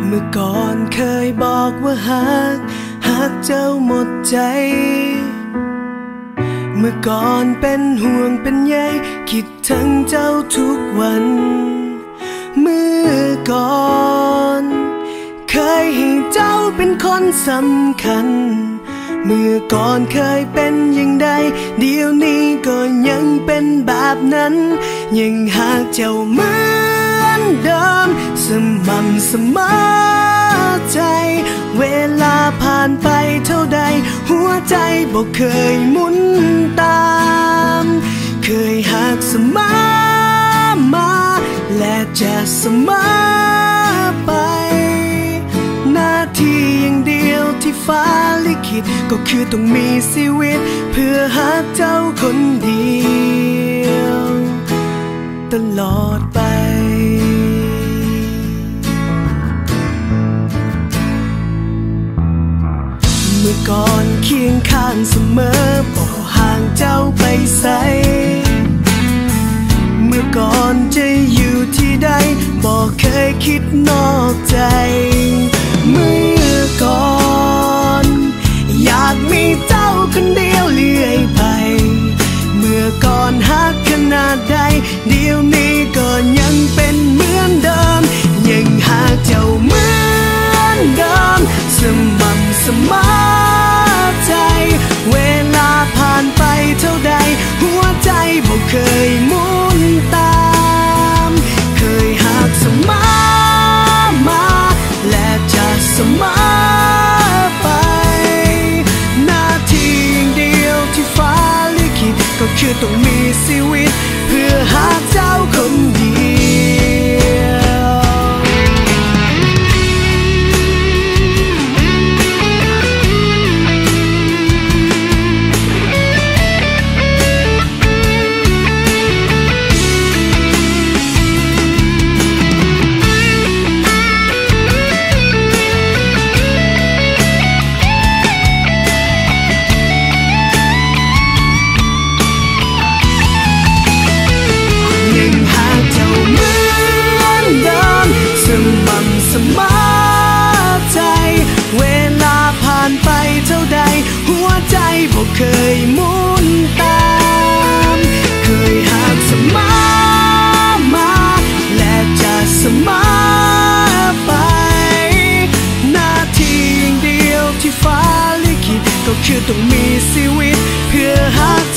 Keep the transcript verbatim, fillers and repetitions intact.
เมื่อก่อนเคยบอกว่าหักหักเจ้าหมดใจเมื่อก่อนเป็นห่วงเป็นใยคิดถึงเจ้าทุกวันเมื่อก่อนเคยให้เจ้าเป็นคนสำคัญเมื่อก่อนเคยเป็นอย่างใดเดี๋ยวนี้ก็ยังเป็นแบบนั้นยังหากเจ้าเหมือนเดิมสม่ำเสมอใจเวลาผ่านไปเท่าใดหัวใจบอกเคยหมุนตามเคยหักเสมอมาและจะเสมอไปหน้าที่อย่างเดียวที่ฟ้าลิขิตก็คือต้องมีชีวิตเพื่อหาเจ้าคนเดียวตลอดไปเมื่อก่อนเคียงข้างเสมอบ่ห่างเจ้าไปไสเมื่อก่อนจะอยู่ที่ใดบอกเคยคิดนอกใจเมื่อก่อนอยากมีเจ้าคนเดียวเรื่อยไปเมื่อก่อนหักขนาดใดเดี๋ยวนี้ก็ยังเป็นเหมือนเดิมยังหากเจ้าเหมือนเดิมสม่ำเสมอใจเวลาผ่านไปเท่าใดหัวใจบอกเคยหมุนตามเคยหักเสมอมาและจะเสมอไปหน้าที่อย่างเดียวที่ฟ้าลิขิตก็คือต้องมีชีวิตเพื่อหาเจ้าคนเดียวไปเท่าใดหัวใจบอกเคยหมุนตามเคยหักเสมอมาและจะเสมอไปหน้าที่อย่างเดียวที่ฟ้าลิขิตก็คือต้องมีชีวิตเพื่อหา